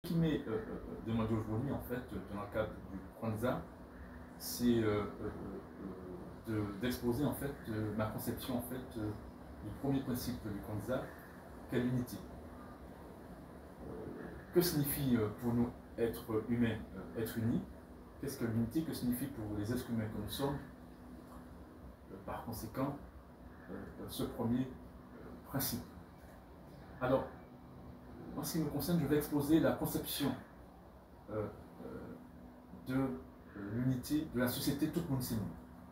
qui m'est demandé aujourd'hui, en fait, dans le cadre du Kwanzaa, c'est d'exposer en fait ma conception en fait du premier principe du Kwanzaa, qu'est l'unité. Que signifie pour nous être humains, être unis? Qu'est-ce que l'unité? Que signifie pour les êtres humains que nous sommes? Par conséquent, ce premier principe. Alors, en ce qui me concerne, je vais exposer la conception de l'unité de la société tout le monde s'émue.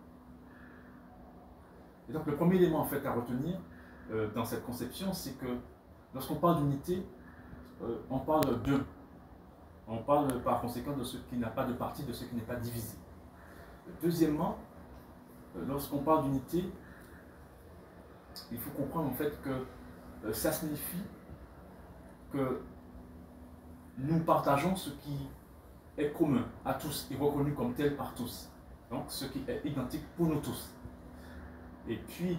Et donc, le premier élément en fait à retenir dans cette conception, c'est que lorsqu'on parle d'unité, on parle d'eux. On parle par conséquent de ce qui n'a pas de partie, de ce qui n'est pas divisé. Deuxièmement, lorsqu'on parle d'unité, il faut comprendre en fait que ça signifie que nous partageons ce qui est commun à tous et reconnu comme tel par tous. Donc ce qui est identique pour nous tous. Et puis,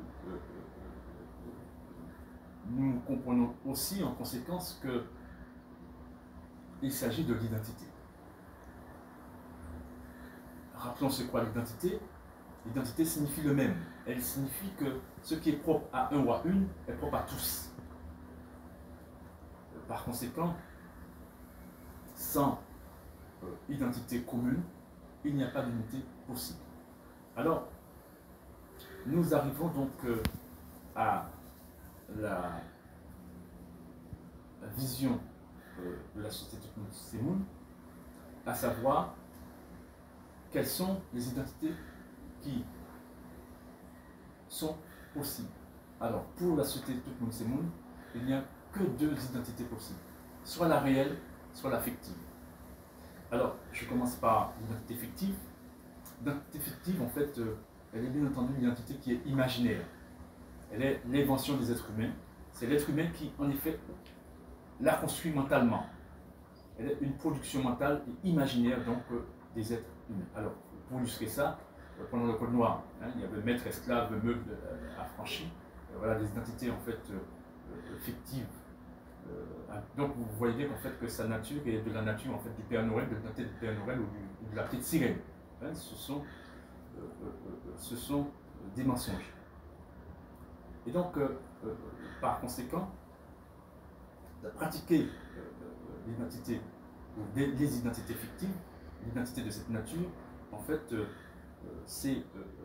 nous comprenons aussi en conséquence que il s'agit de l'identité. Rappelons ce qu'est l'identité. L'identité signifie le même. Elle signifie que ce qui est propre à un ou à une est propre à tous. Par conséquent, sans identité commune, il n'y a pas d'unité possible. Alors, nous arrivons donc à la vision de la société de Semoun, à savoir quelles sont les identités qui sont possibles. Alors, pour la société de Tout Semoun, il n'y a que deux identités possibles, soit la réelle, soit la fictive. Alors, je commence par l'identité fictive. L'identité fictive, en fait, elle est bien entendu une identité qui est imaginaire. Elle est l'invention des êtres humains. C'est l'être humain qui, en effet, la construit mentalement. Elle est une production mentale et imaginaire donc des êtres humains. Alors, pour illustrer ça, pendant le Code noir, il y avait maître, esclave, meuble, affranchi. Voilà des identités en fait fictives. Donc vous voyez bien qu'en fait que sa nature est de la nature en fait du Père Noël, de l'identité du Père Noël ou de la petite sirène. Ce sont des mensonges. Et donc, par conséquent, de pratiquer l'identité ou les identités fictives, l'identité de cette nature, en fait, c'est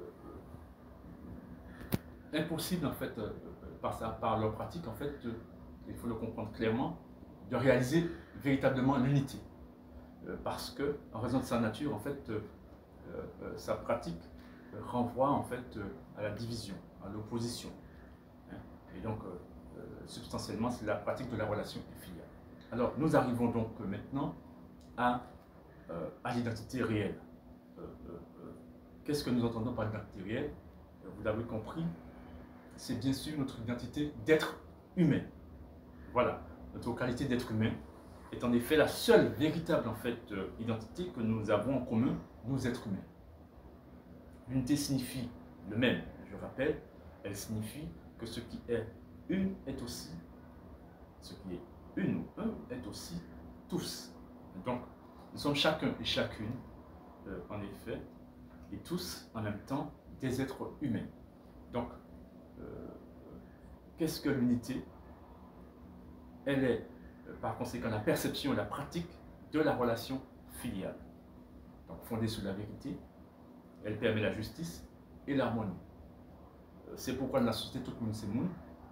impossible en fait par leur pratique en fait, il faut le comprendre clairement, de réaliser véritablement l'unité, parce que en raison de sa nature en fait, sa pratique renvoie en fait à la division, à l'opposition. Et donc, substantiellement, c'est la pratique de la relation filiale. Alors, nous arrivons donc maintenant à l'identité réelle. Qu'est-ce que nous entendons par l'identité réelle? Vous l'avez compris, c'est bien sûr notre identité d'être humain. Voilà, notre qualité d'être humain est en effet la seule véritable en fait, identité que nous avons en commun, nous êtres humains. L'unité signifie le même, je rappelle, elle signifie que ce qui est une est aussi, ce qui est une ou un est aussi tous. Donc, nous sommes chacun et chacune, en effet, et tous en même temps des êtres humains. Donc, qu'est-ce que l'unité? Elle est, par conséquent, la perception et la pratique de la relation filiale. Donc, fondée sur la vérité, elle permet la justice et l'harmonie. C'est pourquoi dans la société Tout le monde s'émoule,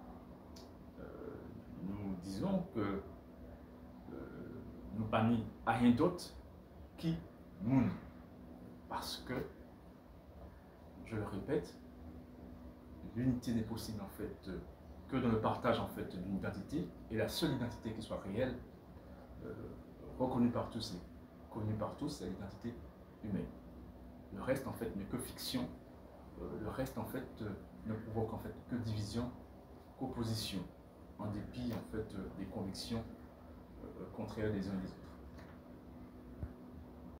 nous disons que nous pas mis à rien d'autre qui moun. Parce que, je le répète, l'unité n'est possible en fait que dans le partage en fait d'une identité, et la seule identité qui soit réelle, reconnue par tous et connue par tous, c'est l'identité humaine. Le reste en fait n'est que fiction. Le reste en fait ne provoque en fait que division, qu'opposition, en dépit en fait des convictions contraires des uns des autres.